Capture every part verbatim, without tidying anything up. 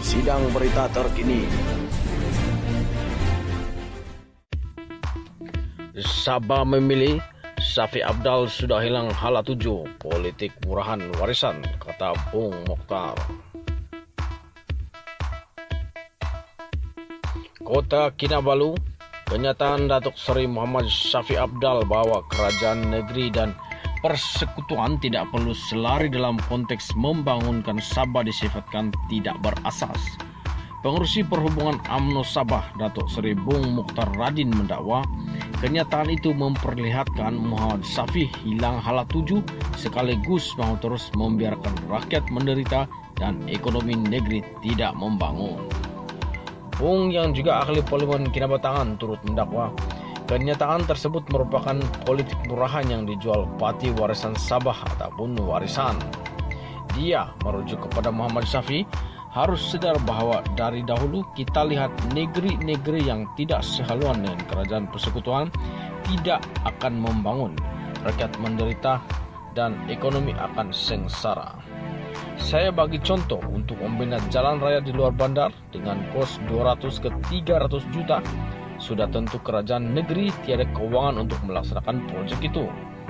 Sidang berita terkini. Sabah memilih, Syafiq Abdal sudah hilang hala tuju, politik murahan warisan, kata Bung Mokhtar. Kota Kinabalu, kenyataan Datuk Seri Muhammad Syafiq Abdal bahwa kerajaan negeri dan persekutuan tidak perlu selari dalam konteks membangunkan Sabah disifatkan tidak berasas. Pengurusi Perhubungan U M N O Sabah, Datuk Seri Bung Mokhtar Radin mendakwa kenyataan itu memperlihatkan Muhammad Syafiq hilang hala tuju sekaligus mahu terus membiarkan rakyat menderita dan ekonomi negeri tidak membangun. Bung yang juga ahli Parlimen Kinabatangan turut mendakwa kenyataan tersebut merupakan politik murahan yang dijual parti warisan Sabah ataupun warisan. Dia merujuk kepada Muhammad Syafiq harus sedar bahwa dari dahulu kita lihat negeri-negeri yang tidak sehaluan dengan kerajaan persekutuan tidak akan membangun, rakyat menderita dan ekonomi akan sengsara. Saya bagi contoh untuk membina jalan raya di luar bandar dengan kos dua ratus ke tiga ratus juta, sudah tentu kerajaan negeri tiada keuangan untuk melaksanakan proyek itu.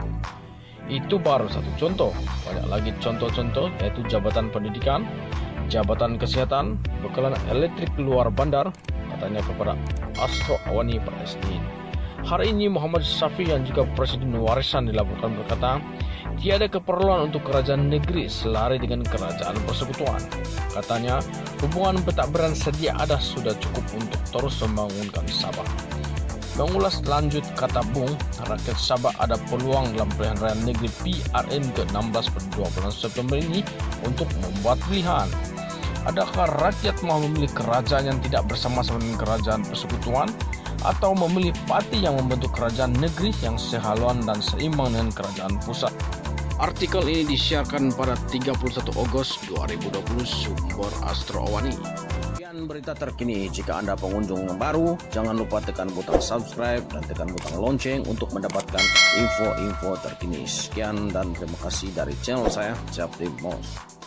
Itu baru satu contoh, banyak lagi contoh-contoh yaitu jabatan pendidikan, jabatan kesehatan, bekalan elektrik luar bandar, katanya kepada Astro Awani pada Senin. Hari ini Muhammad Syafiq yang juga Presiden warisan dilaporkan berkata, tiada keperluan untuk kerajaan negeri selari dengan kerajaan persekutuan. Katanya, hubungan pentadbiran sedia ada sudah cukup untuk terus membangunkan Sabah. Mengulas lanjut kata Bung, rakyat Sabah ada peluang dalam pilihan raya negeri P R N ke enam belas pada dua puluh September ini untuk membuat pilihan. Adakah rakyat mahu memilih kerajaan yang tidak bersama-sama dengan kerajaan persekutuan atau memilih parti yang membentuk kerajaan negeri yang sehaluan dan seimbang dengan kerajaan pusat? Artikel ini disiarkan pada tiga puluh satu Agustus dua ribu dua puluh, sumber Astro Awani. Sekian berita terkini. Jika Anda pengunjung yang baru, jangan lupa tekan butang subscribe dan tekan butang lonceng untuk mendapatkan info-info terkini. Sekian dan terima kasih dari channel saya, Captain Moss.